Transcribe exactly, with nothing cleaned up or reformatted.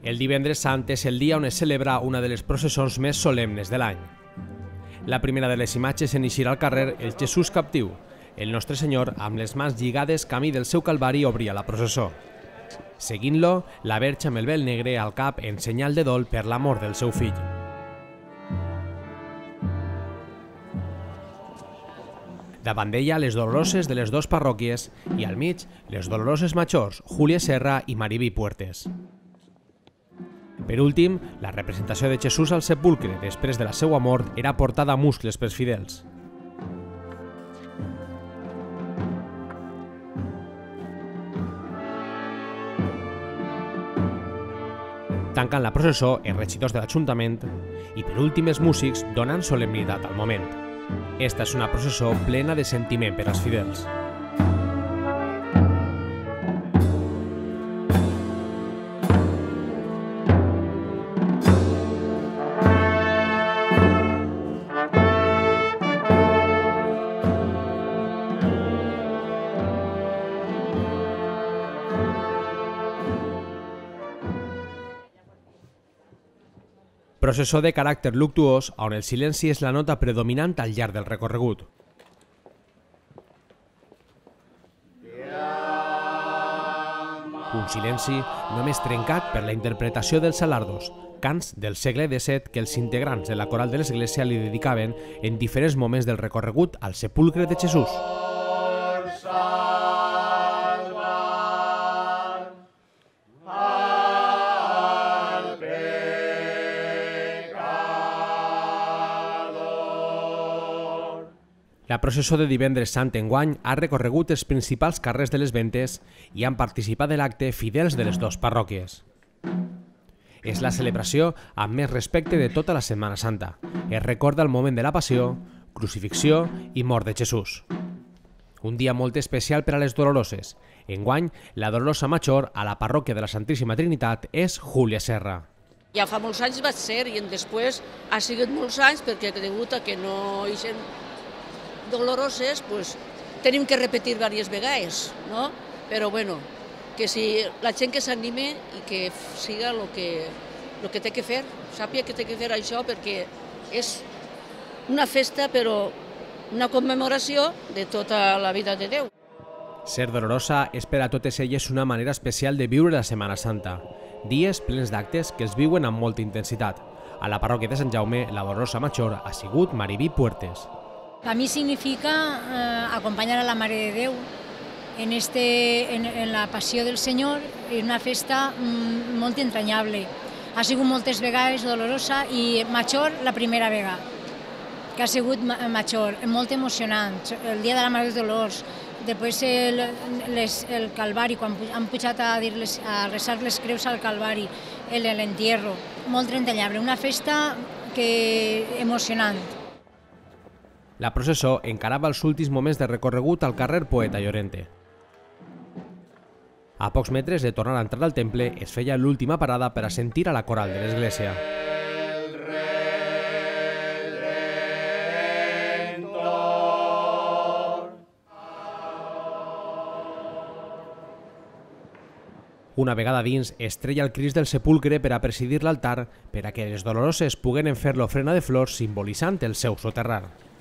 El divendres sant és el dia on es celebra una de les processons més solemnes de l'any. La primera de les imatges en eixir al carrer el Jesús captiu. El Nostre Senyor, amb les mans lligades camí del seu calvari, obria la processó. Seguint-lo, la Verge amb el vel negre al cap en senyal de dol per la mort del seu fill. Davant d'ella, les Doloroses de les dues parròquies i al mig, les Doloroses majors, Júlia Serra i Mariví Puertes. Per últim, la representació de Jesús al sepulcre després de la seva mort era portada a muscles pels fidels. Tanquen la processó els regidors de l'Ajuntament i, per últim, els músics donen solemnitat al moment. Esta és una processó plena de sentiment per als fidels. Processó de caràcter luctuós on el silenci és la nota predominant al llarg del recorregut. Un silenci només trencat per la interpretació dels salardos, cants del segle disset que els integrants de la coral de l'Església li dedicaven en diferents moments del recorregut al sepulcre de Jesús. La processó de divendres sant enguany ha recorregut els principals carrers de les Ventes i han participat de l'acte fidels de les dues parròquies. És la celebració amb més respecte de tota la Setmana Santa. Es recorda el moment de la passió, crucifixió i mort de Jesús. Un dia molt especial per a les Doloroses. Enguany, la Dolorosa Major a la parròquia de la Santíssima Trinitat és Júlia Serra. Ja fa molts anys va ser i després ha sigut molts anys perquè degut a que no hi sent Doloroses, pues, tenim que repetir diverses vegades, no? Però bueno, que si la gent que s'anime i que siga el que, lo que té que fer, sàpiga que té que fer això perquè és una festa, però una commemoració de tota la vida de Déu. Ser dolorosa és per a totes elles una manera especial de viure la Setmana Santa. Dies plens d'actes que es viuen amb molta intensitat. A la parròquia de Sant Jaume, la Dolorosa Major ha sigut Mariví Puertes. Para mí significa eh, acompañar a la Mare de Déu en, este, en, en la Passió del Senyor, en una festa mm, molt entranyable. Ha sigut moltes vegades dolorosa i major la primera vegada, que ha sigut major, molt emocionant. El dia de la Mare de Dolors, després el, les, el Calvari, quan han pujat a, dir les, a resar les creus al Calvari, l'entierro, molt entranyable, una festa que, emocionant. La processó encarava els últims moments de recorregut al carrer Poeta Llorente. A pocs metres de tornar a entrar al temple es feia l'última parada per a sentir a la coral de l'església. Una vegada dins, es treia el Crist del sepulcre per a presidir l'altar per a que les Doloroses puguen fer l'ofrena de flors simbolitzant el seu soterrar.